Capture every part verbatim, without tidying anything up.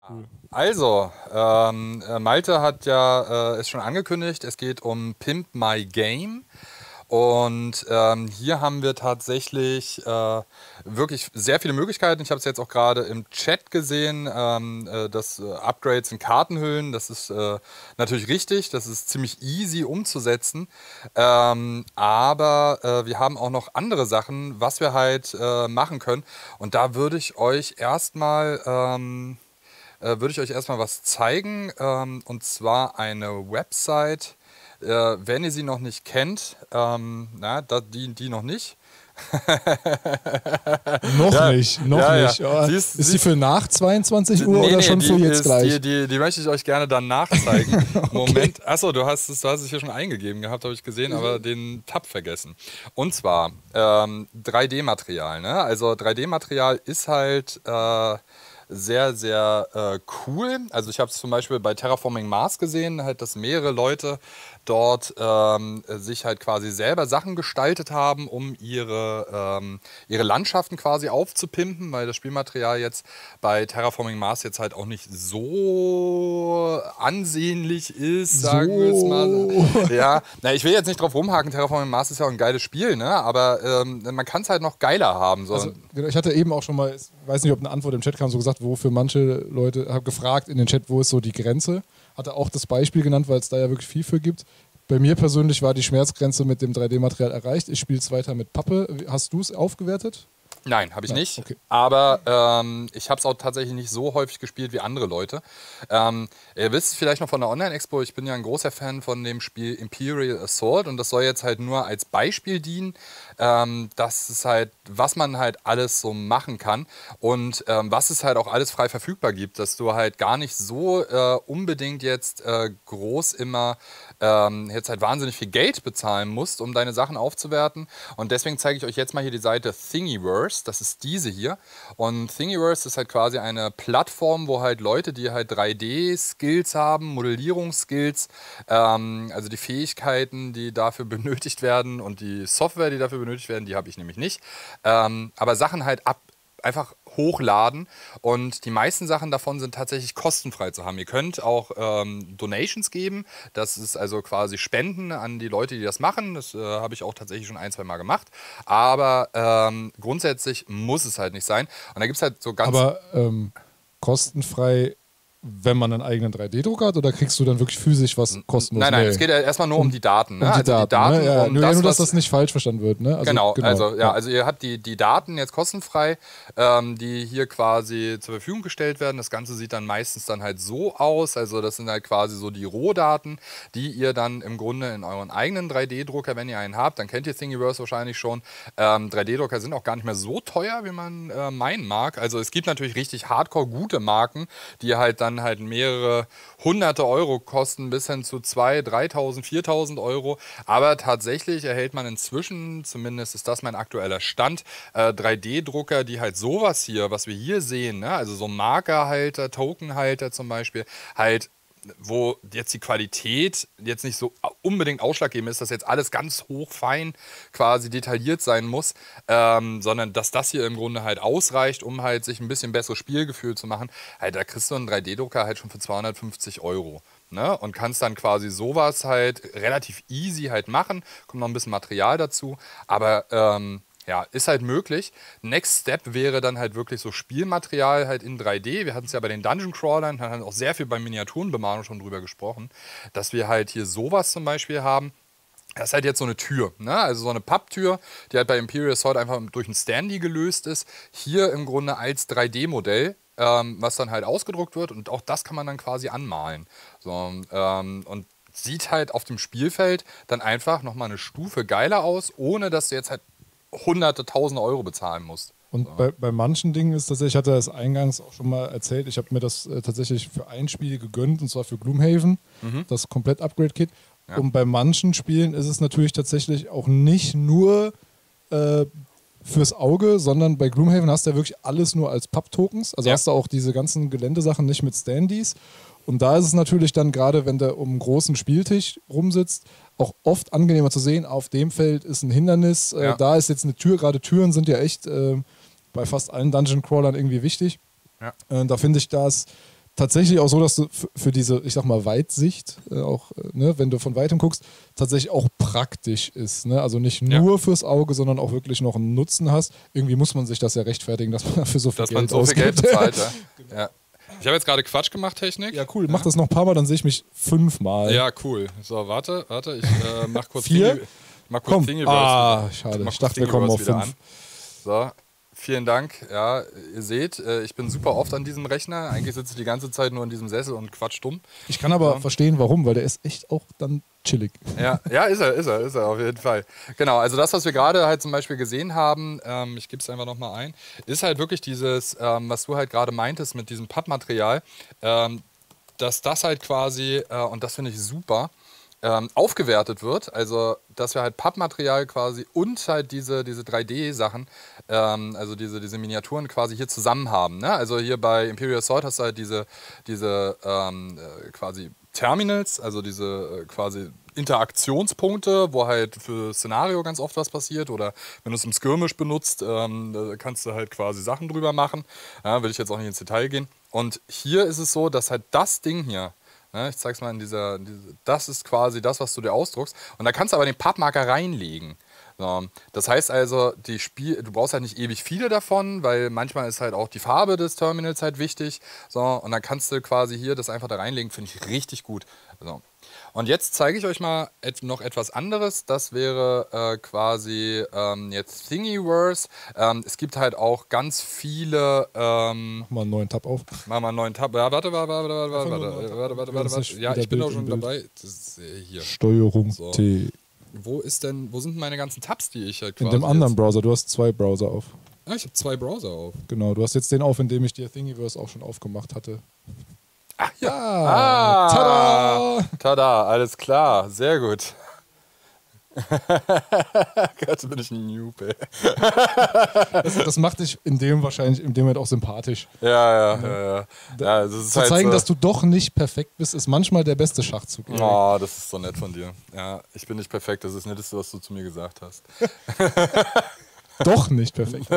Cool. Also, ähm, Malte hat ja äh, es schon angekündigt, es geht um Pimp My Game. Und ähm, hier haben wir tatsächlich äh, wirklich sehr viele Möglichkeiten. Ich habe es jetzt auch gerade im Chat gesehen, ähm, äh, das äh, Upgrades in Kartenhüllen, das ist äh, natürlich richtig, das ist ziemlich easy umzusetzen. Ähm, aber äh, wir haben auch noch andere Sachen, was wir halt äh, machen können. Und da würde ich euch erstmal... Ähm, äh, würde ich euch erstmal was zeigen, ähm, und zwar eine Website, äh, wenn ihr sie noch nicht kennt, ähm, na, da, die, die noch nicht. Noch Ja, nicht, noch ja, ja. nicht. Oh, Siehst- ist die für nach zweiundzwanzig Uhr Nee, oder nee, schon die für jetzt ist, gleich? Die, die, die möchte ich euch gerne dann nachzeigen. Moment, achso, du hast es, du hast es hier schon eingegeben gehabt, habe ich gesehen, aber den Tab vergessen. Und zwar ähm, drei D-Material. Ne? Also drei D-Material ist halt äh, sehr, sehr äh, cool. Also ich habe es zum Beispiel bei Terraforming Mars gesehen, halt, dass mehrere Leute dort ähm, sich halt quasi selber Sachen gestaltet haben, um ihre, ähm, ihre Landschaften quasi aufzupimpen, weil das Spielmaterial jetzt bei Terraforming Mars jetzt halt auch nicht so ansehnlich ist, sagen wir es mal. So. Ja, na, ich will jetzt nicht drauf rumhaken, Terraforming Mars ist ja auch ein geiles Spiel, ne? Aber ähm, man kann es halt noch geiler haben. So. Also, genau, ich hatte eben auch schon mal, ich weiß nicht, ob eine Antwort im Chat kam, so gesagt, wo für manche Leute, habe gefragt in den Chat, wo ist so die Grenze. Hatte auch das Beispiel genannt, weil es da ja wirklich viel für gibt. Bei mir persönlich war die Schmerzgrenze mit dem drei D-Material erreicht. Ich spiele es weiter mit Pappe. Hast du es aufgewertet? Nein, habe ich Nein, nicht. okay. Aber ähm, ich habe es auch tatsächlich nicht so häufig gespielt wie andere Leute. Ähm, ihr wisst vielleicht noch von der Online-Expo, ich bin ja ein großer Fan von dem Spiel Imperial Assault und das soll jetzt halt nur als Beispiel dienen. Ähm, das ist halt, was man halt alles so machen kann und ähm, was es halt auch alles frei verfügbar gibt, dass du halt gar nicht so äh, unbedingt jetzt äh, groß immer ähm, jetzt halt wahnsinnig viel Geld bezahlen musst, um deine Sachen aufzuwerten. Und deswegen zeige ich euch jetzt mal hier die Seite Thingiverse. Das ist diese hier. Und Thingiverse ist halt quasi eine Plattform, wo halt Leute, die halt drei D-Skills haben, Modellierungsskills, ähm, also die Fähigkeiten, die dafür benötigt werden und die Software, die dafür benötigt werden, die habe ich nämlich nicht. Ähm, aber Sachen halt ab einfach hochladen und die meisten Sachen davon sind tatsächlich kostenfrei zu haben. Ihr könnt auch ähm, Donations geben, das ist also quasi Spenden an die Leute, die das machen. Das äh, habe ich auch tatsächlich schon ein, zwei Mal gemacht, aber ähm, grundsätzlich muss es halt nicht sein. Und da gibt es halt so ganz... Aber ähm, kostenfrei, wenn man einen eigenen drei D-Drucker hat, oder kriegst du dann wirklich physisch was kostenlos? Nein, nein, Nee. es geht ja erstmal nur um, um die Daten. Ne? Um die also Daten, die Daten, ne? Ja, um nur, das, ja, nur, dass was, das nicht falsch verstanden wird. Ne? Also, Genau, genau, also ja, also ihr habt die, die Daten jetzt kostenfrei, ähm, die hier quasi zur Verfügung gestellt werden. Das Ganze sieht dann meistens dann halt so aus, also das sind halt quasi so die Rohdaten, die ihr dann im Grunde in euren eigenen drei D-Drucker, wenn ihr einen habt, dann kennt ihr Thingiverse wahrscheinlich schon. Ähm, drei D-Drucker sind auch gar nicht mehr so teuer, wie man äh, meinen mag. Also es gibt natürlich richtig hardcore gute Marken, die halt dann halt mehrere hunderte Euro kosten, bis hin zu zweitausend, dreitausend, viertausend Euro. Aber tatsächlich erhält man inzwischen, zumindest ist das mein aktueller Stand, äh, drei D-Drucker, die halt sowas hier, was wir hier sehen, ne? Also so Markerhalter, Tokenhalter zum Beispiel, halt, wo jetzt die Qualität jetzt nicht so unbedingt ausschlaggebend ist, dass jetzt alles ganz hoch fein quasi detailliert sein muss, ähm, sondern dass das hier im Grunde halt ausreicht, um halt sich ein bisschen besseres Spielgefühl zu machen. Halt, da kriegst du einen drei D-Drucker halt schon für zweihundertfünfzig Euro. Ne? Und kannst dann quasi sowas halt relativ easy halt machen. Kommt noch ein bisschen Material dazu, aber ähm, ja, ist halt möglich. Next Step wäre dann halt wirklich so Spielmaterial halt in drei D. Wir hatten es ja bei den Dungeon Crawlern, haben auch sehr viel bei Miniaturenbemalung schon drüber gesprochen, dass wir halt hier sowas zum Beispiel haben. Das ist halt jetzt so eine Tür, ne? Also so eine Papptür, die halt bei Imperial Assault einfach durch ein Standy gelöst ist. Hier im Grunde als drei D-Modell, ähm, was dann halt ausgedruckt wird und auch das kann man dann quasi anmalen. So, ähm, und sieht halt auf dem Spielfeld dann einfach nochmal eine Stufe geiler aus, ohne dass du jetzt halt hunderte, tausende Euro bezahlen musst. Und So. bei, bei manchen Dingen ist tatsächlich, ich hatte das eingangs auch schon mal erzählt, ich habe mir das äh, tatsächlich für ein Spiel gegönnt, und zwar für Gloomhaven, Mhm. das Komplett-Upgrade-Kit. Ja. Und bei manchen Spielen ist es natürlich tatsächlich auch nicht nur äh, fürs Auge, sondern bei Gloomhaven hast du ja wirklich alles nur als Papp-Tokens. Also Ja. hast du auch diese ganzen Geländesachen nicht mit Standys. Und da ist es natürlich dann, gerade wenn du um einen großen Spieltisch rumsitzt, auch oft angenehmer zu sehen, auf dem Feld ist ein Hindernis, äh, Ja. da ist jetzt eine Tür, gerade Türen sind ja echt äh, bei fast allen Dungeon Crawlern irgendwie wichtig. Ja. Äh, da finde ich das tatsächlich auch so, dass du für diese, ich sag mal, Weitsicht, äh, auch, äh, ne, wenn du von weitem guckst, tatsächlich auch praktisch ist. Ne? Also nicht nur ja. fürs Auge, sondern auch wirklich noch einen Nutzen hast. Irgendwie muss man sich das ja rechtfertigen, dass man dafür so viel dass Geld man so ausgibt. viel Geld bezahlt, ja. Genau. ja. Ich habe jetzt gerade Quatsch gemacht, Technik. Ja, cool. Mach das noch ein paar Mal, dann sehe ich mich fünfmal. Ja, cool. So, warte, warte. Ich äh, mach kurz Vier? Thingy, mach kurz Komm. Thingiverse Ah, wieder. schade. Ich, ich dachte, wir kommen auf fünf. An. So, vielen Dank. Ja, ihr seht, äh, ich bin super oft an diesem Rechner. Eigentlich sitze ich die ganze Zeit nur in diesem Sessel und quatsch dumm. Ich kann aber ja. verstehen, warum, weil der ist echt auch dann chillig. Ja, ja, ist er, ist er, ist er, auf jeden Fall. Genau, also das, was wir gerade halt zum Beispiel gesehen haben, ähm, ich gebe es einfach nochmal ein, ist halt wirklich dieses, ähm, was du halt gerade meintest mit diesem Pappmaterial, ähm, dass das halt quasi, äh, und das finde ich super, ähm, aufgewertet wird. Also, dass wir halt Pappmaterial quasi und halt diese, diese drei D-Sachen, ähm, also diese, diese Miniaturen quasi hier zusammen haben. Ne? Also hier bei Imperial Assault hast du halt diese, diese ähm, äh, quasi Terminals, also diese äh, quasi Interaktionspunkte, wo halt für Szenario ganz oft was passiert, oder wenn du es im Skirmish benutzt, ähm, da kannst du halt quasi Sachen drüber machen. Ja, will ich jetzt auch nicht ins Detail gehen. Und hier ist es so, dass halt das Ding hier, ne, ich zeig's mal in dieser, in dieser, das ist quasi das, was du dir ausdruckst. Und da kannst du aber den Pappmarker reinlegen. So, das heißt also, die Spiel, du brauchst halt nicht ewig viele davon, weil manchmal ist halt auch die Farbe des Terminals halt wichtig. So, und dann kannst du quasi hier das einfach da reinlegen, finde ich richtig gut. So. Und jetzt zeige ich euch mal et noch etwas anderes. Das wäre äh, quasi ähm, jetzt Thingiverse. Ähm, es gibt halt auch ganz viele. Ähm, Mach mal einen neuen Tab auf. Mach mal einen neuen Tab. Ja, warte, warte, warte, warte, warte, warte, warte, warte, warte, warte. Ja, ich bin auch schon dabei. Das ist äh, hier. Steuerung so. T. Wo ist denn, wo sind meine ganzen Tabs, die ich halt quasi in dem anderen jetzt... Browser, du hast zwei Browser auf. Ah, ich habe zwei Browser auf. Genau, du hast jetzt den auf, in dem ich dir Thingiverse auch schon aufgemacht hatte. Ach ja. Ah, tada! Tada, alles klar, sehr gut. Gott, bin ich ein Noob, ey. das, das macht dich in dem wahrscheinlich in dem Moment auch sympathisch. Ja, ja, ja. ja. ja das ist Zu halt zeigen, so. dass du doch nicht perfekt bist, ist manchmal der beste Schachzug. Oh, das ist so nett von dir. Ja, ich bin nicht perfekt, das ist das Netteste, was du zu mir gesagt hast. Doch nicht perfekt.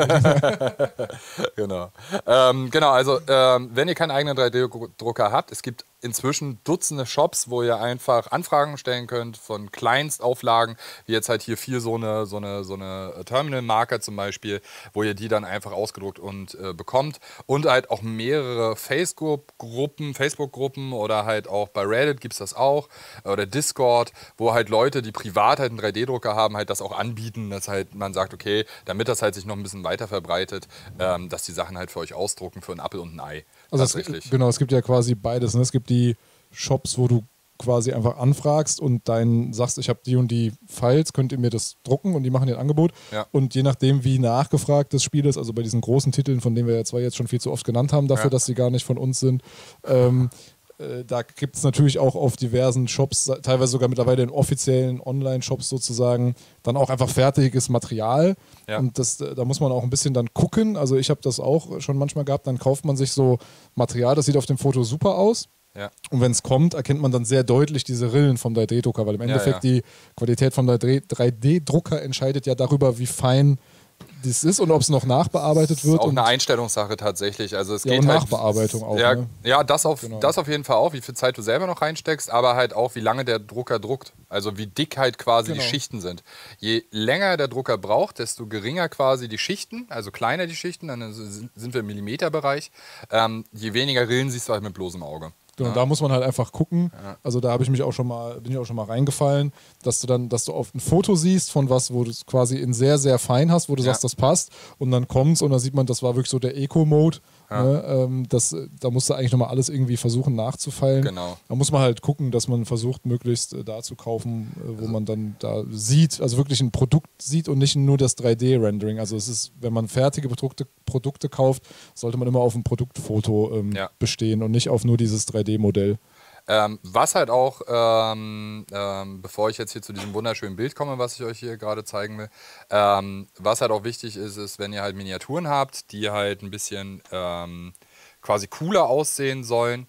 genau. Ähm, genau, also ähm, wenn ihr keinen eigenen drei D-Drucker habt, es gibt inzwischen Dutzende Shops, wo ihr einfach Anfragen stellen könnt von Kleinstauflagen, wie jetzt halt hier vier so eine, so eine, so eine Terminal-Marker zum Beispiel, wo ihr die dann einfach ausgedruckt und äh, bekommt. Und halt auch mehrere Facebook-Gruppen, Facebook-Gruppen oder halt auch bei Reddit gibt es das auch, oder Discord, wo halt Leute, die privat halt einen drei D-Drucker haben, halt das auch anbieten, dass halt man sagt, okay, damit das halt sich noch ein bisschen weiter verbreitet, ähm, dass die Sachen halt für euch ausdrucken für einen Apfel und ein Ei. Also es, genau, es gibt ja quasi beides. Ne? Es gibt die Shops, wo du quasi einfach anfragst und dein sagst, ich habe die und die Files, könnt ihr mir das drucken, und die machen dir ein Angebot. Ja. Und je nachdem, wie nachgefragt das Spiel ist, also bei diesen großen Titeln, von denen wir ja zwei jetzt schon viel zu oft genannt haben, dafür, ja. dass sie gar nicht von uns sind, ähm, äh, da gibt es natürlich auch auf diversen Shops, teilweise sogar mittlerweile in offiziellen Online-Shops sozusagen, dann auch einfach fertiges Material. Ja. Und das, da muss man auch ein bisschen dann gucken. Also ich habe das auch schon manchmal gehabt, dann kauft man sich so Material, das sieht auf dem Foto super aus. Ja. Und wenn es kommt, erkennt man dann sehr deutlich diese Rillen vom drei D-Drucker, weil im Endeffekt ja, ja. die Qualität vom drei D-Drucker entscheidet ja darüber, wie fein das ist und ob es noch nachbearbeitet wird. Das ist auch und eine Einstellungssache tatsächlich. Also es ja, geht und halt, Nachbearbeitung auch. Ja, ne? ja das, auf, genau. das auf jeden Fall auch, wie viel Zeit du selber noch reinsteckst, aber halt auch, wie lange der Drucker druckt. Also wie dick halt quasi genau. die Schichten sind. Je länger der Drucker braucht, desto geringer quasi die Schichten, also kleiner die Schichten, dann sind wir im Millimeterbereich. Ähm, je weniger Rillen siehst du halt mit bloßem Auge. Genau, ja. Da muss man halt einfach gucken. Ja. Also da habe ich mich auch schon mal, bin ich auch schon mal reingefallen, dass du dann, dass du oft ein Foto siehst von was, wo du es quasi in sehr, sehr fein hast, wo du ja. sagst, das passt, und dann kommt's und dann sieht man, das war wirklich so der Eco-Mode. Ja. Ne? Ähm, das, da musst du eigentlich nochmal alles irgendwie versuchen nachzufeilen. Genau. Da muss man halt gucken, dass man versucht, möglichst äh, da zu kaufen, äh, wo also. man dann da sieht, also wirklich ein Produkt sieht und nicht nur das drei D-Rendering. Also es ist, wenn man fertige Produkte, Produkte kauft, sollte man immer auf ein Produktfoto ähm, ja. bestehen und nicht auf nur dieses drei D-Modell. Ähm, was halt auch, ähm, ähm, bevor ich jetzt hier zu diesem wunderschönen Bild komme, was ich euch hier gerade zeigen will, ähm, was halt auch wichtig ist, ist, wenn ihr halt Miniaturen habt, die halt ein bisschen ähm, quasi cooler aussehen sollen,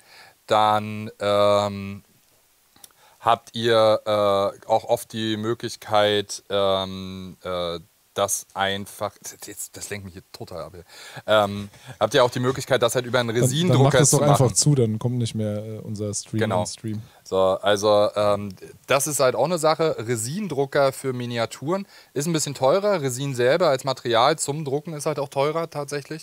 dann ähm, habt ihr äh, auch oft die Möglichkeit, ähm, äh, das einfach, das, das lenkt mich hier total ab. Ähm, habt ihr auch die Möglichkeit, das halt über einen Resin-Drucker zu machen. Dann mach das doch einfach zu, dann kommt nicht mehr äh, unser Stream. Genau. Stream. So, also ähm, das ist halt auch eine Sache. Resin-Drucker für Miniaturen ist ein bisschen teurer. Resin selber als Material zum Drucken ist halt auch teurer tatsächlich.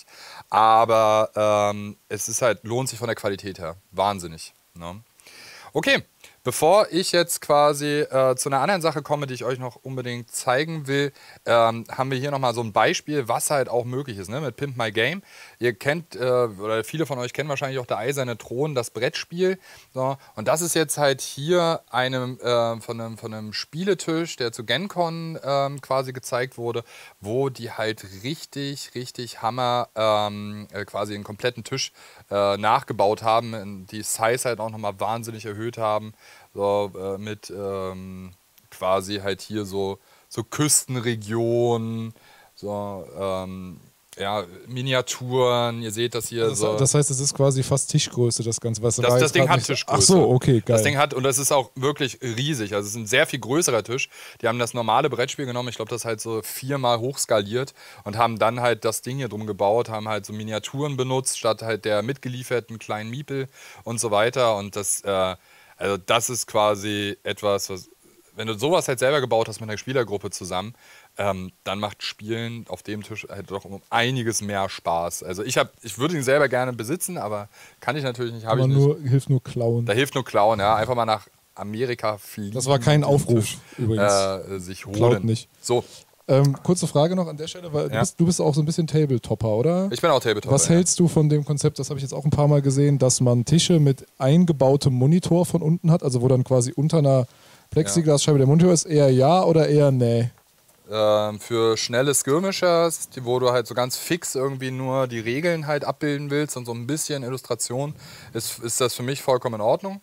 Aber ähm, es ist halt, lohnt sich von der Qualität her. Wahnsinnig. Ne? Okay. Bevor ich jetzt quasi äh, zu einer anderen Sache komme, die ich euch noch unbedingt zeigen will, ähm, haben wir hier nochmal so ein Beispiel, was halt auch möglich ist, ne? Mit Pimp My Game. Ihr kennt, äh, oder viele von euch kennen wahrscheinlich auch der Eiserne Thron, das Brettspiel. So. Und das ist jetzt halt hier einem, äh, von, einem, von einem Spieletisch, der zu GenCon ähm, quasi gezeigt wurde, wo die halt richtig, richtig Hammer ähm, äh, quasi einen kompletten Tisch äh, nachgebaut haben, die Size halt auch nochmal wahnsinnig erhöht haben. So, äh, mit ähm, quasi halt hier so, so Küstenregionen, so ähm, ja, Miniaturen, ihr seht das hier das, so. Das heißt, es ist quasi fast Tischgröße, das Ganze. Was das das Ding hat nicht... Tischgröße. Ach so, okay, geil. Das Ding hat, und das ist auch wirklich riesig, also es ist ein sehr viel größerer Tisch. Die haben das normale Brettspiel genommen, ich glaube, das halt so viermal hochskaliert und haben dann halt das Ding hier drum gebaut, haben halt so Miniaturen benutzt, statt halt der mitgelieferten kleinen Miepel und so weiter. Und das, äh, also das ist quasi etwas, was, wenn du sowas halt selber gebaut hast mit einer Spielergruppe zusammen, ähm, dann macht Spielen auf dem Tisch halt doch um einiges mehr Spaß. Also ich habe, ich würde ihn selber gerne besitzen, aber kann ich natürlich nicht, habe ich nicht. Nur, hilft nur klauen. Da hilft nur klauen, ja. Einfach mal nach Amerika fliegen. Das war kein Aufruf Tisch, übrigens. Äh, sich holen. Klaut nicht. So. Ähm, kurze Frage noch an der Stelle, weil ja. du, bist, du bist auch so ein bisschen Tabletopper, oder? Ich bin auch Tabletopper. Was hältst du von dem Konzept, das habe ich jetzt auch ein paar Mal gesehen, dass man Tische mit eingebautem Monitor von unten hat, also wo dann quasi unter einer Plexiglasscheibe der Monitor ist, eher ja oder eher nee? Ähm, für schnelle Skirmishers, die, wo du halt so ganz fix irgendwie nur die Regeln halt abbilden willst und so ein bisschen Illustration, ist, ist das für mich vollkommen in Ordnung.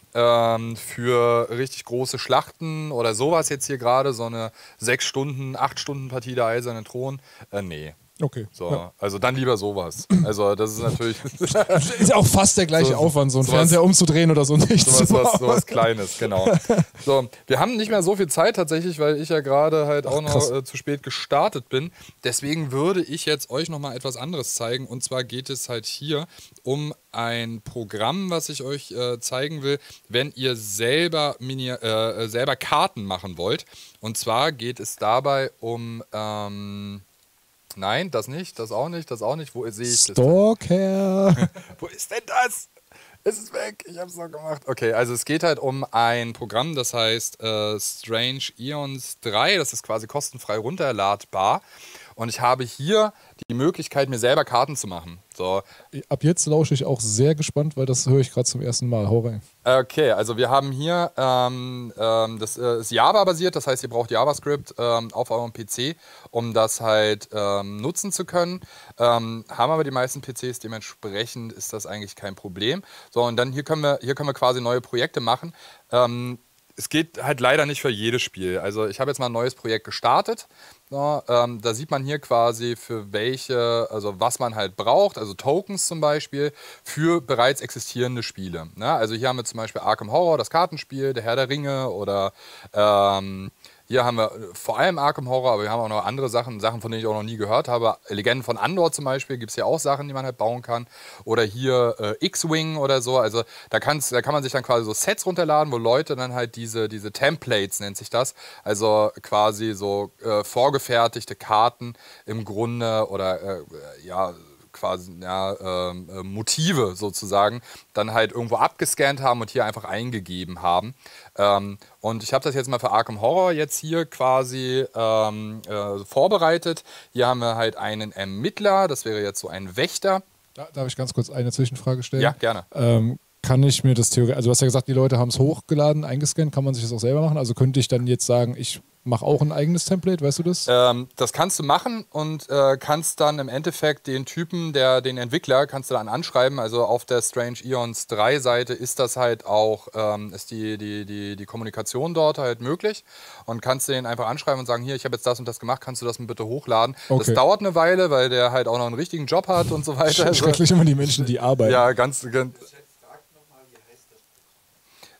Ähm, für richtig große Schlachten oder sowas jetzt hier gerade, so eine sechs Stunden, acht Stunden Partie der Eiserne Thron, äh, nee. Okay. So, ja. Also dann lieber sowas. Also das ist natürlich... ist auch fast der gleiche so, Aufwand, so einen sowas, Fernseher umzudrehen oder so nicht. Sowas, was, sowas Kleines, genau. So, wir haben nicht mehr so viel Zeit tatsächlich, weil ich ja gerade halt auch Ach, noch äh, zu spät gestartet bin. Deswegen würde ich jetzt euch noch mal etwas anderes zeigen. Und zwar geht es halt hier um ein Programm, was ich euch äh, zeigen will, wenn ihr selber, Mini äh, selber Karten machen wollt. Und zwar geht es dabei um... Ähm, Nein, das nicht, das auch nicht, das auch nicht. Wo sehe ich das? Stalker! Wo ist denn das? Es ist weg, ich habe es noch gemacht. Okay, also es geht halt um ein Programm, das heißt äh, Strange Eons drei. Das ist quasi kostenfrei runterladbar. Und ich habe hier die Möglichkeit, mir selber Karten zu machen. So. Ab jetzt lausche ich auch sehr gespannt, weil das höre ich gerade zum ersten Mal. Hau rein. Okay, also wir haben hier, ähm, ähm, das äh, ist Java-basiert, das heißt, ihr braucht JavaScript ähm, auf eurem P C, um das halt ähm, nutzen zu können. Ähm, haben aber die meisten P Cs, dementsprechend ist das eigentlich kein Problem. So, und dann hier können wir, hier können wir quasi neue Projekte machen. Ähm, Es geht halt leider nicht für jedes Spiel. Also ich habe jetzt mal ein neues Projekt gestartet. So, ähm, da sieht man hier quasi für welche, also was man halt braucht, also Tokens zum Beispiel, für bereits existierende Spiele. Ne? Also hier haben wir zum Beispiel Arkham Horror, das Kartenspiel, der Herr der Ringe oder ähm, hier haben wir vor allem Arkham Horror, aber wir haben auch noch andere Sachen, Sachen, von denen ich auch noch nie gehört habe. Legenden von Andor zum Beispiel, gibt es ja auch Sachen, die man halt bauen kann. Oder hier äh, X-Wing oder so. Also da, kann's, da kann man sich dann quasi so Sets runterladen, wo Leute dann halt diese, diese Templates, nennt sich das, also quasi so äh, vorgefertigte Karten im Grunde oder äh, ja, quasi ja, ähm, äh, Motive sozusagen, dann halt irgendwo abgescannt haben und hier einfach eingegeben haben. Ähm, und ich habe das jetzt mal für Arkham Horror jetzt hier quasi ähm, äh, vorbereitet. Hier haben wir halt einen Ermittler, das wäre jetzt so ein Wächter. Da, darf ich ganz kurz eine Zwischenfrage stellen? Ja, gerne. Ähm, kann ich mir das theoretisch, also du hast ja gesagt, die Leute haben es hochgeladen, eingescannt, kann man sich das auch selber machen? Also könnte ich dann jetzt sagen, ich mache auch ein eigenes Template, weißt du das? Ähm, das kannst du machen und äh, kannst dann im Endeffekt den Typen, der, den Entwickler, kannst du dann anschreiben. Also auf der Strange Eons drei Seite ist das halt auch, ähm, ist die, die, die, die Kommunikation dort halt möglich und kannst du den einfach anschreiben und sagen, hier, ich habe jetzt das und das gemacht, kannst du das mal bitte hochladen. Okay. Das dauert eine Weile, weil der halt auch noch einen richtigen Job hat und so weiter. Schrecklich immer die Menschen, die arbeiten. Ja, ganz, ganz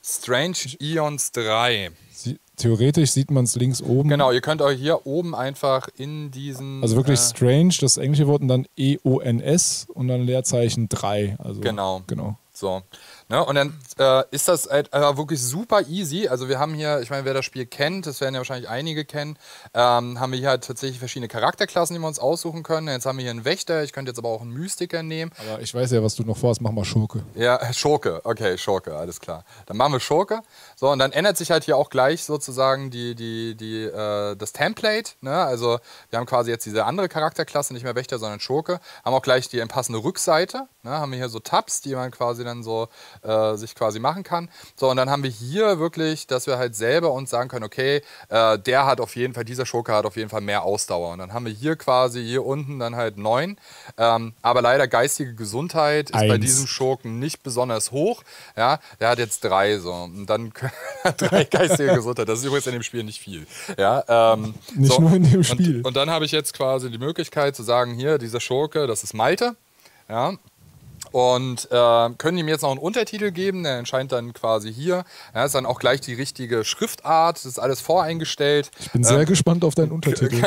Strange Eons drei. Sie, theoretisch sieht man es links oben. Genau, ihr könnt euch hier oben einfach in diesen... Also wirklich äh, Strange, das englische Wort, und dann E O N S und dann Leerzeichen drei. Also, Genau. genau. So. Ne? Und dann äh, ist das halt äh, wirklich super easy. Also wir haben hier, ich meine, wer das Spiel kennt, das werden ja wahrscheinlich einige kennen, ähm, haben wir hier halt tatsächlich verschiedene Charakterklassen, die wir uns aussuchen können. Jetzt haben wir hier einen Wächter, ich könnte jetzt aber auch einen Mystiker nehmen. Aber ich weiß ja, was du noch vorhast, mach mal Schurke. Ja, Schurke, okay, Schurke, alles klar. Dann machen wir Schurke. So, und dann ändert sich halt hier auch gleich sozusagen die, die, die, äh, das Template. Ne? Also wir haben quasi jetzt diese andere Charakterklasse, nicht mehr Wächter, sondern Schurke. Haben auch gleich die passende Rückseite. Ne? Haben wir hier so Tabs, die man quasi dann so äh, sich quasi machen kann. So, und dann haben wir hier wirklich, dass wir halt selber uns sagen können, okay, äh, der hat auf jeden Fall, dieser Schurke hat auf jeden Fall mehr Ausdauer. Und dann haben wir hier quasi, hier unten dann halt neun. Ähm, aber leider geistige Gesundheit ist Eins. bei diesem Schurken nicht besonders hoch. Ja, der hat jetzt drei so. Und dann drei geistige Gesundheit. Das ist übrigens in dem Spiel nicht viel. Ja, ähm, Nicht so. nur in dem Spiel. Und, und dann habe ich jetzt quasi die Möglichkeit zu sagen, hier, dieser Schurke, das ist Malte. Ja. Und äh, können ihm jetzt noch einen Untertitel geben, der erscheint dann quasi hier. Ja, ist dann auch gleich die richtige Schriftart, das ist alles voreingestellt. Ich bin sehr ähm, gespannt auf deinen Untertitel.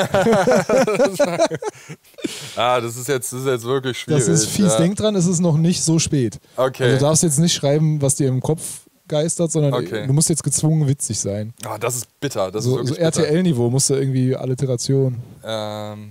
ah, das ist, jetzt, das ist jetzt wirklich schwierig. Das ist fies. Ja. Denk dran, es ist noch nicht so spät. Okay. Also du darfst jetzt nicht schreiben, was dir im Kopf geistert, sondern Okay. du musst jetzt gezwungen witzig sein. Ah, das ist bitter. Das So, ist so wirklich R T L-Niveau musst du irgendwie Alliteration. bitter. Ähm,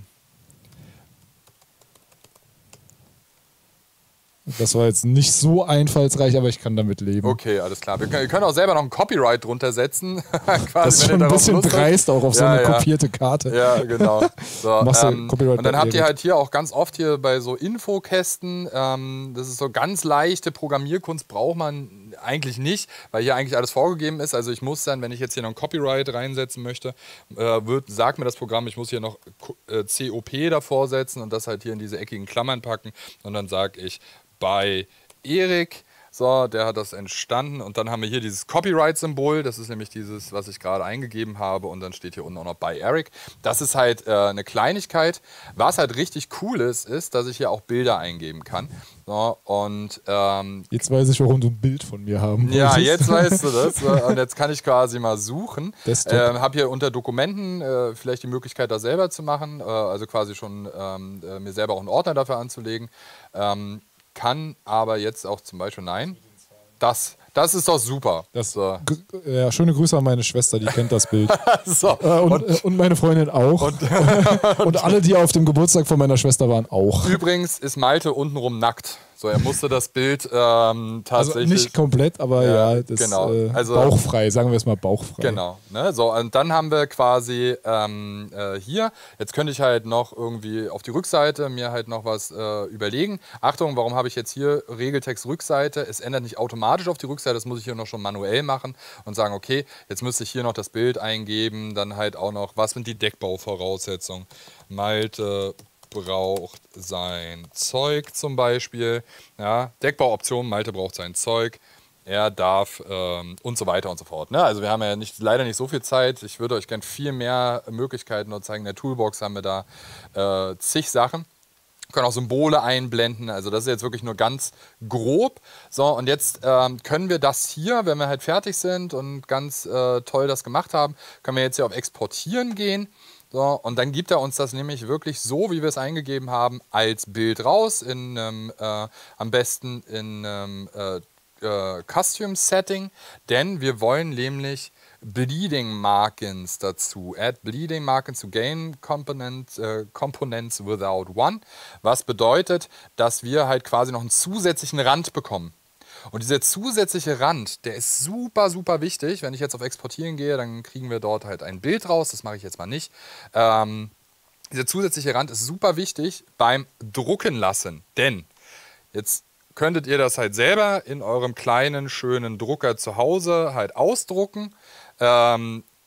Das war jetzt nicht so einfallsreich, aber ich kann damit leben. okay, alles klar. Wir können, wir können auch selber noch ein Copyright drunter setzen. Quasi, Das ist wenn schon ihr ein darauf bisschen Lust habt. dreist auch auf so Ja, eine ja. kopierte Karte. Ja, genau. So, Machst du ähm, Copyright und dann bei habt ihr Erik. halt hier auch ganz oft hier bei so Infokästen, ähm, das ist so ganz leichte Programmierkunst, braucht man eigentlich nicht, weil hier eigentlich alles vorgegeben ist. Also ich muss dann, wenn ich jetzt hier noch ein Copyright reinsetzen möchte, äh, wird, sagt mir das Programm, ich muss hier noch äh, C O P davor setzen und das halt hier in diese eckigen Klammern packen und dann sage ich bei Erik. So, der hat das entstanden und dann haben wir hier dieses Copyright-Symbol, das ist nämlich dieses, was ich gerade eingegeben habe und dann steht hier unten auch noch bei Eric. Das ist halt äh, eine Kleinigkeit. Was halt richtig cool ist, ist, dass ich hier auch Bilder eingeben kann. So, und ähm, Jetzt weiß ich, warum du ein Bild von mir haben ja, wolltest. jetzt weißt du das. So, und jetzt kann ich quasi mal suchen. Desktop. Ähm, habe hier unter Dokumenten äh, vielleicht die Möglichkeit, das selber zu machen, äh, also quasi schon ähm, äh, mir selber auch einen Ordner dafür anzulegen. Ähm, kann aber jetzt auch zum Beispiel, nein, das, das ist doch super. Das, so. g- ja, schöne Grüße an meine Schwester, die kennt das Bild. So. äh, und, Und äh, und meine Freundin auch. Und, und alle, die auf dem Geburtstag von meiner Schwester waren, auch. übrigens ist Malte untenrum nackt. So, er musste das Bild ähm, Also tatsächlich... nicht komplett, aber Ja, ja, das genau. äh, Also- bauchfrei, sagen wir es mal bauchfrei. Genau, ne? So, und dann haben wir quasi ähm, äh, hier, jetzt könnte ich halt noch irgendwie auf die Rückseite mir halt noch was äh, überlegen. Achtung, warum habe ich jetzt hier Regeltext Rückseite? Es ändert nicht automatisch auf die Rückseite, das muss ich hier noch schon manuell machen und sagen, okay, jetzt müsste ich hier noch das Bild eingeben, dann halt auch noch, was sind die Deckbauvoraussetzungen? Malte braucht sein Zeug zum Beispiel, ja, Deckbauoption, Malte braucht sein Zeug. Er darf ähm, und so weiter und so fort. Ne? Also wir haben ja nicht, leider nicht so viel Zeit. Ich würde euch gerne viel mehr Möglichkeiten noch zeigen. In der Toolbox haben wir da äh, zig Sachen. Wir können auch Symbole einblenden. Also das ist jetzt wirklich nur ganz grob. So, und jetzt ähm, können wir das hier, wenn wir halt fertig sind und ganz äh, toll das gemacht haben, können wir jetzt hier auf Exportieren gehen. So, und dann gibt er uns das nämlich wirklich so, wie wir es eingegeben haben, als Bild raus. In, ähm, äh, am besten in einem äh, Äh, Custom Setting, denn wir wollen nämlich Bleeding Markings dazu. Add Bleeding Markings to Game Component, äh, Components without one. Was bedeutet, dass wir halt quasi noch einen zusätzlichen Rand bekommen. Und dieser zusätzliche Rand, der ist super, super wichtig. Wenn ich jetzt auf Exportieren gehe, dann kriegen wir dort halt ein Bild raus. Das mache ich jetzt mal nicht. Ähm, dieser zusätzliche Rand ist super wichtig beim Drucken lassen, denn jetzt könntet ihr das halt selber in eurem kleinen, schönen Drucker zu Hause halt ausdrucken. Ähm,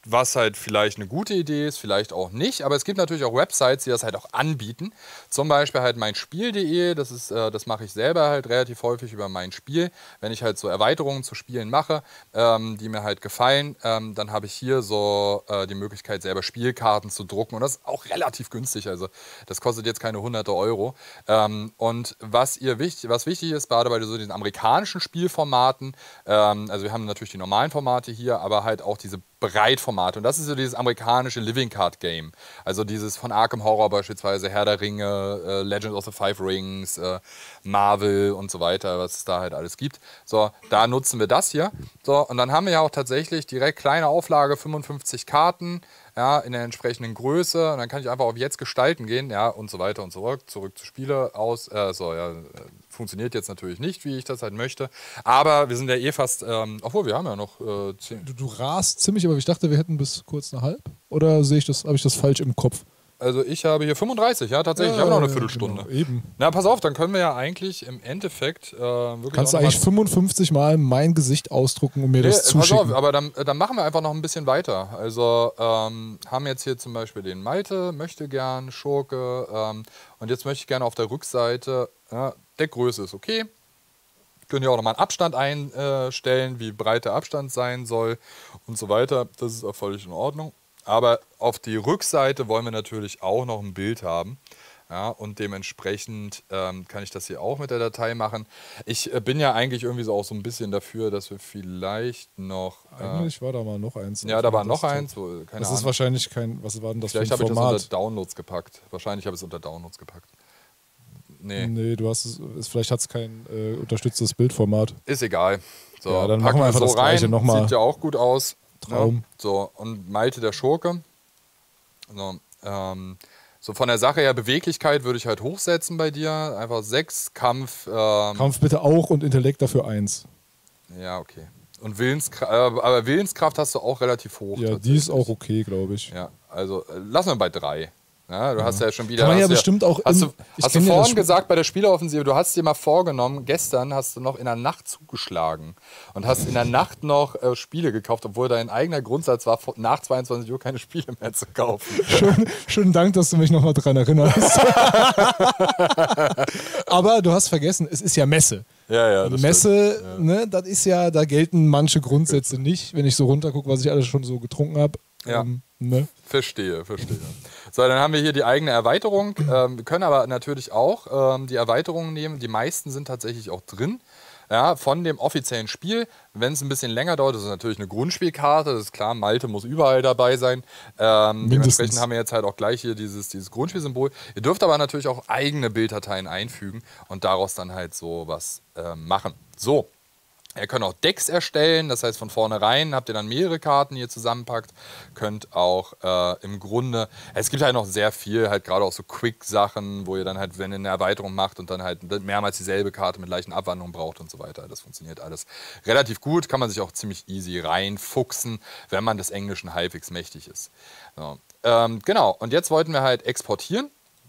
was halt vielleicht eine gute Idee ist, vielleicht auch nicht. Aber es gibt natürlich auch Websites, die das halt auch anbieten. Zum Beispiel halt meinspiel punkt de, das ist, äh, das mache ich selber halt relativ häufig über mein Spiel. Wenn ich halt so Erweiterungen zu Spielen mache, ähm, die mir halt gefallen, ähm, dann habe ich hier so äh, die Möglichkeit, selber Spielkarten zu drucken. Und das ist auch relativ günstig. Also das kostet jetzt keine hunderte Euro. Ähm, und was ihr wichtig, was wichtig ist, gerade bei so diesen amerikanischen Spielformaten, ähm, also wir haben natürlich die normalen Formate hier, aber halt auch diese Breitformate. Und das ist so dieses amerikanische Living Card Game. Also dieses von Arkham Horror beispielsweise, Herr der Ringe, äh, Legend of the Five Rings, äh, Marvel und so weiter, was es da halt alles gibt. So, da nutzen wir das hier. So, und dann haben wir ja auch tatsächlich direkt kleine Auflage, fünfundfünfzig Karten, ja, in der entsprechenden Größe. Und dann kann ich einfach auf Jetzt gestalten gehen, ja, und so weiter und zurück. Zurück zu Spiele aus. Äh, so, ja, funktioniert jetzt natürlich nicht, wie ich das halt möchte. Aber wir sind ja eh fast, ähm, obwohl wir haben ja noch äh, zehn. Du, du rast ziemlich, aber ich dachte, wir hätten bis kurz eine halb. Oder sehe ich das, habe ich das falsch im Kopf? Also ich habe hier fünfunddreißig, ja, tatsächlich. Ja, ich habe noch eine ja, Viertelstunde. Genau, eben. Na, pass auf, dann können wir ja eigentlich im Endeffekt äh, wirklich. Kannst du auch noch eigentlich mal fünfundfünfzig Mal mein Gesicht ausdrucken und mir Nee, das pass zuschicken? auf, aber dann, dann machen wir einfach noch ein bisschen weiter. Also ähm, haben jetzt hier zum Beispiel den Malte, möchte gern, Schurke. Ähm, und jetzt möchte ich gerne auf der Rückseite, ja, Deckgröße ist okay. Können ja auch nochmal einen Abstand einstellen, wie breit der Abstand sein soll und so weiter. Das ist auch völlig in Ordnung. Aber auf die Rückseite wollen wir natürlich auch noch ein Bild haben. Ja, und dementsprechend ähm, kann ich das hier auch mit der Datei machen. Ich äh, bin ja eigentlich irgendwie so auch so ein bisschen dafür, dass wir vielleicht noch... Äh, Eigentlich war da mal noch eins. ja, da war noch eins. Wo, keine das Ahnung. ist wahrscheinlich kein... Was war denn das Vielleicht für ein habe ich das Format? unter Downloads gepackt. Wahrscheinlich habe ich es unter Downloads gepackt. Nee, Nee, du hast es... es vielleicht hat es kein äh, unterstütztes Bildformat. ist egal. So, Ja, dann packen machen wir einfach so das Gleiche rein. nochmal. Sieht ja auch gut aus. Traum. Ne? So, und Malte der Schurke. So, ähm, so von der Sache her, Beweglichkeit würde ich halt hochsetzen bei dir. Einfach sechs, Kampf. Ähm, Kampf bitte auch und Intellekt dafür eins. Ja, okay. Und Willenskraft, äh, aber Willenskraft hast du auch relativ hoch. Ja, die ist auch okay, glaube ich. Ja, also äh, lassen wir bei drei. Ja, du hast ja schon wieder. Kann man ja hast bestimmt auch Hast im- du, ich hast du kenn ja das vorhin Spiel- gesagt bei der Spieleoffensive, du hast dir mal vorgenommen, gestern hast du noch in der Nacht zugeschlagen und hast in der Nacht noch äh, Spiele gekauft, obwohl dein eigener Grundsatz war, vor- nach zweiundzwanzig Uhr keine Spiele mehr zu kaufen. Schön, schönen Dank, dass du mich nochmal dran erinnerst. Aber du hast vergessen, es ist ja Messe. Ja, ja. Und das Messe, stimmt. ne, das ist ja, da gelten manche Grundsätze nicht, wenn ich so runtergucke, was ich alles schon so getrunken habe. Ja. Ähm, ne? Verstehe, verstehe. So, dann haben wir hier die eigene Erweiterung. Ähm, wir können aber natürlich auch ähm, die Erweiterungen nehmen. Die meisten sind tatsächlich auch drin. Ja, von dem offiziellen Spiel. Wenn es ein bisschen länger dauert, das ist natürlich eine Grundspielkarte, das ist klar, Malte muss überall dabei sein. Ähm, dementsprechend haben wir jetzt halt auch gleich hier dieses, dieses Grundspielsymbol. Ihr dürft aber natürlich auch eigene Bilddateien einfügen und daraus dann halt so was äh, machen. So. Ihr könnt auch Decks erstellen, das heißt von vornherein habt ihr dann mehrere Karten, die ihr zusammenpackt. Könnt auch äh, im Grunde, es gibt halt noch sehr viel, halt gerade auch so Quick-Sachen, wo ihr dann halt, wenn ihr eine Erweiterung macht und dann halt mehrmals dieselbe Karte mit leichten Abwandlungen braucht und so weiter. Das funktioniert alles relativ gut, kann man sich auch ziemlich easy reinfuchsen, wenn man des Englischen halbwegs mächtig ist. So. Ähm, genau, und jetzt wollten wir halt exportieren.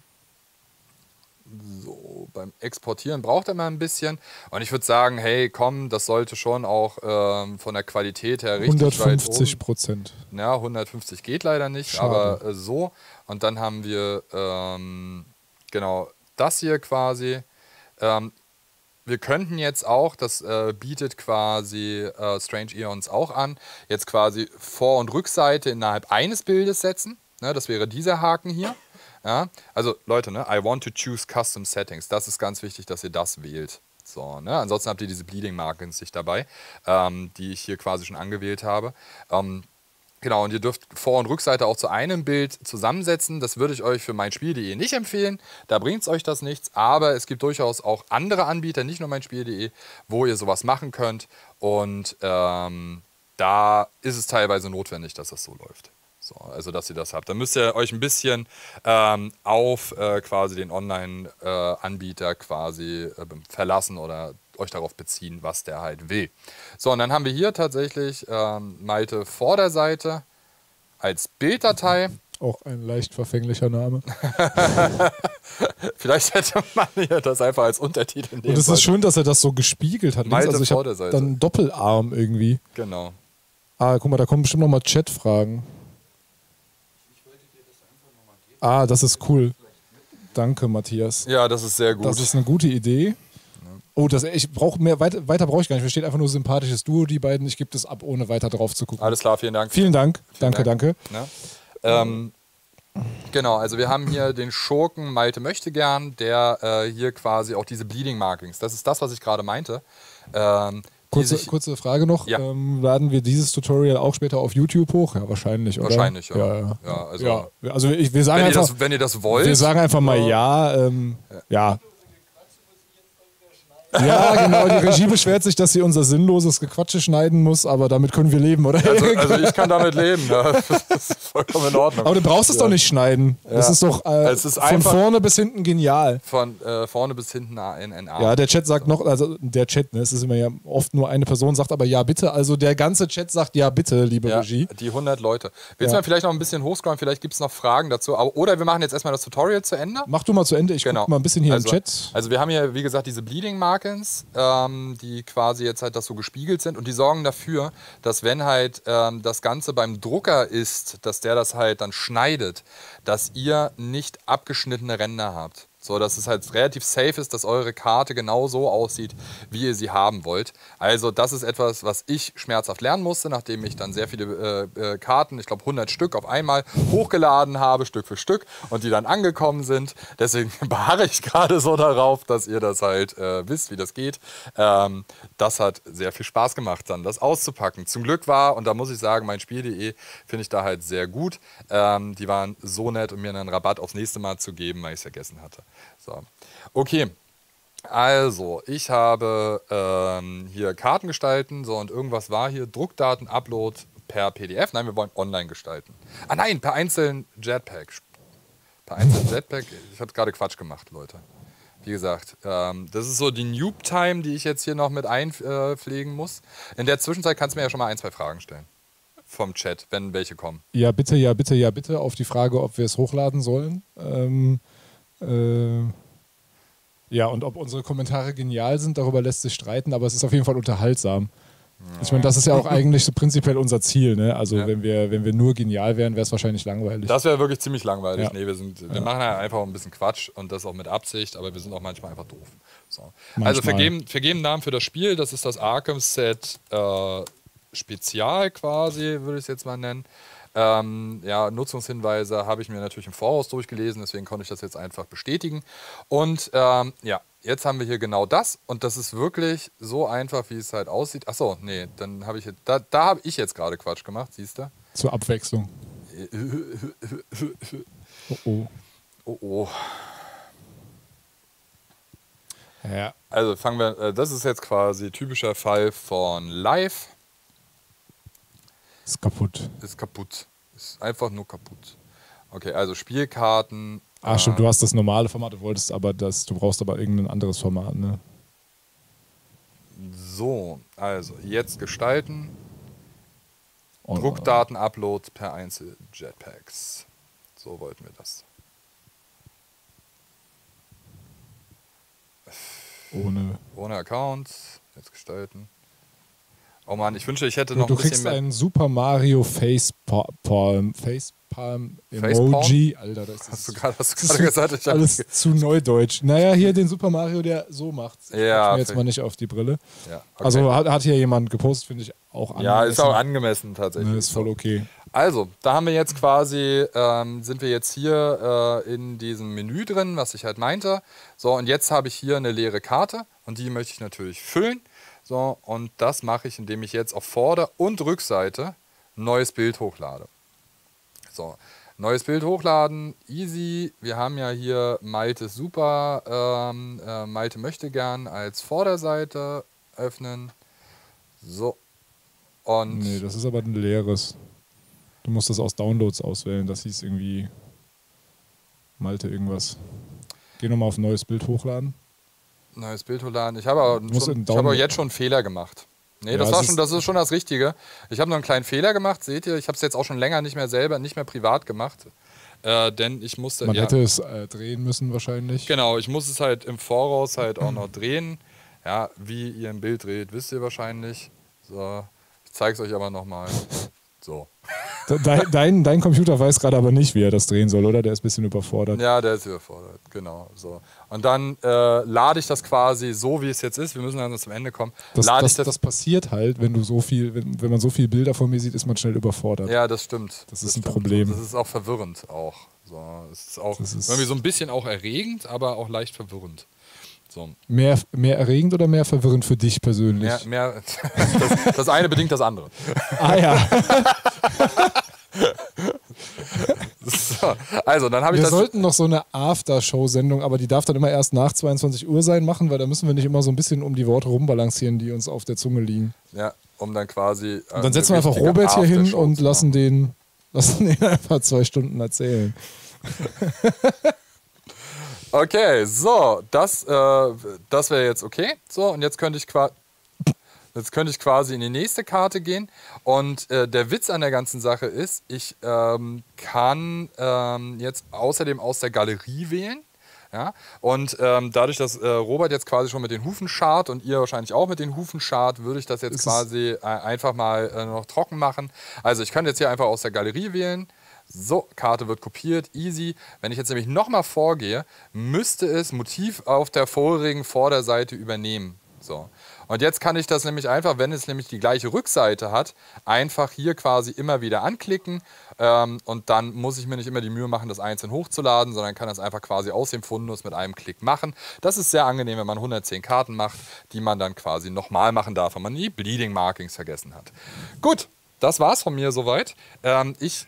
So, beim Exportieren braucht er mal ein bisschen. Und ich würde sagen, hey, komm, das sollte schon auch ähm, von der Qualität her richtig hundertfünfzig weit Prozent. oben. Ja, hundertfünfzig geht leider nicht, Schade. aber äh, so. Und dann haben wir ähm, genau das hier quasi. Ähm, wir könnten jetzt auch, das äh, bietet quasi äh, Strange Eons auch an, jetzt quasi Vor- und Rückseite innerhalb eines Bildes setzen. Ne, das wäre dieser Haken hier. Ja, also Leute, ne, I want to choose custom settings. Das ist ganz wichtig, dass ihr das wählt. So, ne? Ansonsten habt ihr diese Bleeding Markings nicht dabei, ähm, die ich hier quasi schon angewählt habe. Ähm, genau, und ihr dürft Vor- und Rückseite auch zu einem Bild zusammensetzen. Das würde ich euch für meinspiel punkt de nicht empfehlen. Da bringt es euch das nichts. Aber es gibt durchaus auch andere Anbieter, nicht nur meinspiel punkt de, wo ihr sowas machen könnt. Und ähm, da ist es teilweise notwendig, dass das so läuft. So, also, dass ihr das habt. Dann müsst ihr euch ein bisschen ähm, auf äh, quasi den Online-Anbieter äh, quasi äh, verlassen oder euch darauf beziehen, was der halt will. So, und dann haben wir hier tatsächlich ähm, Malte Vorderseite als Bilddatei. Auch ein leicht verfänglicher Name. Vielleicht hätte man hier das einfach als Untertitel nehmen Und es sollen. ist schön, dass er das so gespiegelt hat. Malte also ich habe Vorderseite. dann Doppelarm irgendwie. Genau. Ah, guck mal, da kommen bestimmt nochmal Chat-Fragen. Ah, das ist cool. Danke, Matthias. Ja, das ist sehr gut. Das ist eine gute Idee. Oh, das, ich brauche mehr, weiter, weiter brauche ich gar nicht. Da steht einfach nur sympathisches Duo, die beiden. Ich gebe das ab, ohne weiter drauf zu gucken. Alles klar, vielen Dank. Vielen Dank. Vielen danke, Dank. danke. Ne? Ähm, genau, also wir haben hier den Schurken Malte Möchtegern, der äh, hier quasi auch diese Bleeding Markings, das ist das, was ich gerade meinte. Ähm, kurze, sich, kurze Frage noch. Ja. Ähm, laden wir dieses Tutorial auch später auf YouTube hoch? Ja, wahrscheinlich, oder? Wahrscheinlich, ja. Ja, ja. ja, also, ja. Also ich, wir sagen wenn, einfach, ihr das, wenn ihr das wollt. wir sagen einfach mal ja. Ähm, ja. Ja, genau. Die Regie beschwert sich, dass sie unser sinnloses Gequatsche schneiden muss, aber damit können wir leben, oder? Also, also ich kann damit leben. Ja. Das ist vollkommen in Ordnung. Aber du brauchst es ja. doch nicht schneiden. Ja. Das ist doch äh, es ist von vorne bis hinten genial. Von äh, vorne bis hinten in N A. Ja, der Chat sagt noch, also der Chat, ne, es ist immer ja oft nur eine Person, sagt aber ja bitte. Also der ganze Chat sagt ja bitte, liebe ja, Regie. Die hundert Leute. Willst ja. du mal vielleicht noch ein bisschen hochscrollen? Vielleicht gibt es noch Fragen dazu. Aber, oder wir machen jetzt erstmal das Tutorial zu Ende. Mach du mal zu Ende. Ich genau. guck mal ein bisschen hier also, im Chat. Also wir haben hier, wie gesagt, diese Bleeding Markings. Ähm, die quasi jetzt halt das so gespiegelt sind und die sorgen dafür, dass wenn halt ähm, das Ganze beim Drucker ist, dass der das halt dann schneidet, dass ihr nicht abgeschnittene Ränder habt. So, dass es halt relativ safe ist, dass eure Karte genau so aussieht, wie ihr sie haben wollt. Also das ist etwas, was ich schmerzhaft lernen musste, nachdem ich dann sehr viele äh, äh, Karten, ich glaube hundert Stück auf einmal, hochgeladen habe, Stück für Stück, und die dann angekommen sind. Deswegen beharre ich gerade so darauf, dass ihr das halt äh, wisst, wie das geht. Ähm, das hat sehr viel Spaß gemacht, dann das auszupacken. Zum Glück war, und da muss ich sagen, mein Spiel punkt de finde ich da halt sehr gut. Ähm, die waren so nett, um mir einen Rabatt aufs nächste Mal zu geben, weil ich es vergessen hatte. So. Okay, also ich habe ähm, hier Karten gestalten, so, und irgendwas war hier, Druckdaten, Upload per P D F. Nein, wir wollen online gestalten. Ah nein, per einzelnen Jetpack. Per einzelnen Jetpack, ich habe gerade Quatsch gemacht, Leute. Wie gesagt, ähm, das ist so die Noob-Time, die ich jetzt hier noch mit einpflegen muss. In der Zwischenzeit kannst du mir ja schon mal ein, zwei Fragen stellen. Vom Chat, wenn welche kommen. Ja, bitte, ja, bitte, ja, bitte, auf die Frage, ob wir es hochladen sollen. Ähm, äh, ja, und ob unsere Kommentare genial sind, darüber lässt sich streiten, aber es ist auf jeden Fall unterhaltsam. Ja. Ich meine, das ist ja auch eigentlich so prinzipiell unser Ziel, ne? Also ja. wenn wir, wenn wir nur genial wären, wäre es wahrscheinlich langweilig. Das wäre wirklich ziemlich langweilig. Ja. Nee, wir sind, wir ja. machen halt einfach ein bisschen Quatsch und das auch mit Absicht, aber wir sind auch manchmal einfach doof. So. Also vergeben, vergeben Namen für das Spiel, das ist das Arkham Set äh, Spezial quasi, würde ich es jetzt mal nennen. Ähm, ja, Nutzungshinweise habe ich mir natürlich im Voraus durchgelesen, deswegen konnte ich das jetzt einfach bestätigen. Und ähm, ja, jetzt haben wir hier genau das, und das ist wirklich so einfach, wie es halt aussieht. Achso, nee, dann habe ich jetzt, da, da habe ich jetzt gerade Quatsch gemacht, siehst du? Zur Abwechslung. Oh oh. Oh oh. Ja. Also fangen wir, äh, das ist jetzt quasi typischer Fall von Live. Ist kaputt. Ist kaputt. Ist einfach nur kaputt. Okay, also Spielkarten. Ach stimmt, äh, du hast das normale Format, du wolltest aber das, du brauchst aber irgendein anderes Format, ne? So, also jetzt gestalten. Oh, Druckdaten-Upload per Einzel-Jetpacks. So wollten wir das. Ohne. Ohne Account. Jetzt gestalten. Oh Mann, ich wünsche, ich hätte du, noch du ein bisschen kriegst mehr. einen Super Mario Facepalm, Facepalm Emoji. Alter, das hast ist, du gerade gesagt? Ich alles zu neudeutsch. Naja, hier den Super Mario, der so macht. Ich ja, mir jetzt mal nicht auf die Brille. Ja, okay. Also hat, hat hier jemand gepostet, finde ich auch angemessen. Ja, ist auch angemessen tatsächlich. Ne, ist voll okay. Also, da haben wir jetzt quasi, ähm, sind wir jetzt hier äh, in diesem Menü drin, was ich halt meinte. So, und jetzt habe ich hier eine leere Karte und die möchte ich natürlich füllen. So, und das mache ich, indem ich jetzt auf Vorder- und Rückseite ein neues Bild hochlade. So, neues Bild hochladen, easy. Wir haben ja hier Malte Super, ähm, äh, Malte möchte gern als Vorderseite öffnen. So. Und nee, das ist aber ein leeres. Du musst das aus Downloads auswählen. Das hieß irgendwie Malte irgendwas. Geh nochmal auf neues Bild hochladen. Neues Bild hochladen. Ich habe aber, schon, ich habe aber jetzt schon einen Fehler gemacht. Nee, ja, das, war schon, das ist schon das Richtige. Ich habe noch einen kleinen Fehler gemacht, seht ihr. Ich habe es jetzt auch schon länger nicht mehr selber, nicht mehr privat gemacht. Äh, denn ich musste... Man ja, hätte es äh, drehen müssen wahrscheinlich. Genau, ich muss es halt im Voraus halt auch noch drehen. Ja, wie ihr ein Bild dreht, wisst ihr wahrscheinlich. So, Ich zeige es euch aber nochmal. So. Dein, dein, dein Computer weiß gerade aber nicht, wie er das drehen soll, oder? Der ist ein bisschen überfordert. Ja, der ist überfordert, genau. So. Und dann äh, lade ich das quasi so, wie es jetzt ist. Wir müssen dann zum Ende kommen. Das, lade das, ich das, das passiert halt, wenn du so viel, wenn, wenn man so viele Bilder von mir sieht, ist man schnell überfordert. Ja, das stimmt. Das, das ist ein stimmt. Problem. Das ist auch verwirrend auch. So, es ist auch Das ist irgendwie so ein bisschen auch erregend, aber auch leicht verwirrend. So. Mehr, mehr erregend oder mehr verwirrend für dich persönlich? Mehr, mehr das, das eine bedingt das andere. Ah ja. So, also, dann habe ich Wir das. sollten noch so eine After-Show-Sendung, aber die darf dann immer erst nach zweiundzwanzig Uhr sein, machen, weil da müssen wir nicht immer so ein bisschen um die Worte rumbalancieren, die uns auf der Zunge liegen. Ja, um dann quasi. Und dann setzen wir einfach Robert hier hin und lassen den, lassen den einfach zwei Stunden erzählen. Okay, so, das, äh, das wäre jetzt okay. So, und jetzt könnte ich quasi. Jetzt könnte ich quasi in die nächste Karte gehen. Und äh, der Witz an der ganzen Sache ist, ich ähm, kann ähm, jetzt außerdem aus der Galerie wählen. Ja? Und ähm, dadurch, dass äh, Robert jetzt quasi schon mit den Hufen schart und ihr wahrscheinlich auch mit den Hufen schart, würde ich das jetzt Ist quasi äh, einfach mal äh, noch trocken machen. Also ich könnte jetzt hier einfach aus der Galerie wählen. So, Karte wird kopiert, easy. Wenn ich jetzt nämlich nochmal vorgehe, müsste es Motiv auf der vorigen Vorderseite übernehmen. So. Und jetzt kann ich das nämlich einfach, wenn es nämlich die gleiche Rückseite hat, einfach hier quasi immer wieder anklicken. Ähm, und dann muss ich mir nicht immer die Mühe machen, das einzeln hochzuladen, sondern kann das einfach quasi aus dem Fundus mit einem Klick machen. Das ist sehr angenehm, wenn man hundertzehn Karten macht, die man dann quasi nochmal machen darf, wenn man die Bleeding Markings vergessen hat. Gut, das war's von mir soweit. Ähm, ich...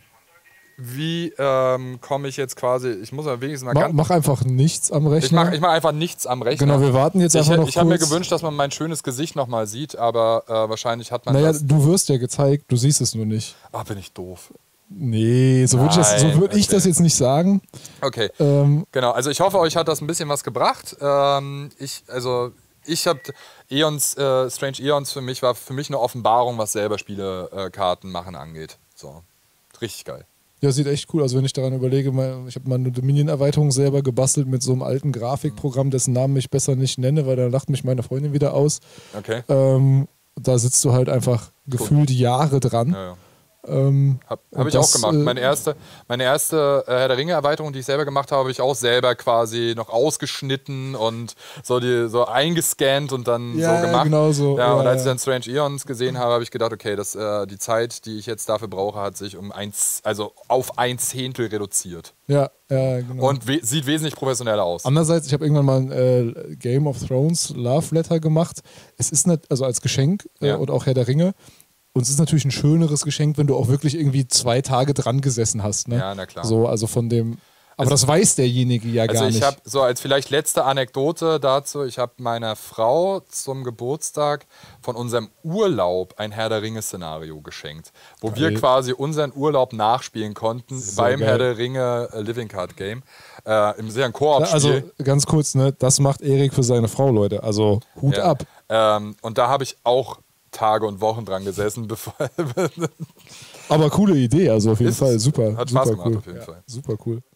Wie ähm, komme ich jetzt quasi, ich muss ja wenigstens mal Mach, ganz... mach einfach nichts am Rechner. Ich mache ich mach einfach nichts am Rechner. Genau, wir warten jetzt Ich, einfach noch ich habe mir kurz. gewünscht, dass man mein schönes Gesicht nochmal sieht, aber äh, wahrscheinlich hat man Naja, das... du wirst ja gezeigt, du siehst es nur nicht. Ah, bin ich doof. Nee, so würde ich, das, so Nein, würd ich okay. das jetzt nicht sagen. Okay, Ähm, genau. Also ich hoffe, euch hat das ein bisschen was gebracht. Ähm, ich, also... Ich habe Eons, äh, Strange Eons für mich war für mich eine Offenbarung, was selber Spielekarten äh, machen angeht. So, richtig geil. Ja, sieht echt cool aus, wenn ich daran überlege. Ich habe mal eine Dominion-Erweiterung selber gebastelt mit so einem alten Grafikprogramm, dessen Namen ich besser nicht nenne, weil da lacht mich meine Freundin wieder aus. Okay. Ähm, da sitzt du halt einfach gefühlt Jahre dran. Ja, ja. Ähm, Habe und hab ich das, auch gemacht. äh, Meine erste, meine erste äh, Herr der Ringe-Erweiterung, die ich selber gemacht habe, habe ich auch selber quasi noch ausgeschnitten und so, die, so eingescannt und dann Ja, so gemacht. genau so. Ja, Ja, und als ich ja. dann Strange Eons gesehen habe, habe ich gedacht, okay, das, äh, die Zeit, die ich jetzt dafür brauche, hat sich um eins, also auf ein Zehntel reduziert. Ja, ja, genau. Und we sieht wesentlich professioneller aus. Andererseits, ich habe irgendwann mal ein äh, Game of Thrones Love Letter gemacht. Es ist nicht, also als Geschenk äh, Ja. und auch Herr der Ringe. Und es ist natürlich ein schöneres Geschenk, wenn du auch wirklich irgendwie zwei Tage dran gesessen hast. Ne? Ja, na klar. So, also von dem. Aber Also- das weiß derjenige ja Also gar ich nicht. habe so als vielleicht letzte Anekdote dazu, ich habe meiner Frau zum Geburtstag von unserem Urlaub ein Herr der Ringe-Szenario geschenkt, wo Geil. wir quasi unseren Urlaub nachspielen konnten So beim geil. Herr der Ringe äh, Living Card Game. Äh, Im sehr Koop-Spiel. Also ganz kurz, ne, das macht Erik für seine Frau, Leute. Also Hut Ja. ab. Ähm, und da habe ich auch Tage und Wochen dran gesessen, bevor Aber coole Idee, also auf jeden Ist es. Fall. Super. Hat super Spaß gemacht, cool. auf jeden Ja, Fall. super cool.